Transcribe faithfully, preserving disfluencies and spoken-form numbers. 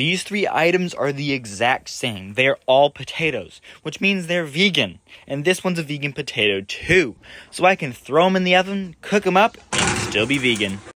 these three items are the exact same. They're all potatoes, which means they're vegan. And this one's a vegan potato too. So I can throw them in the oven, cook them up, and still be vegan.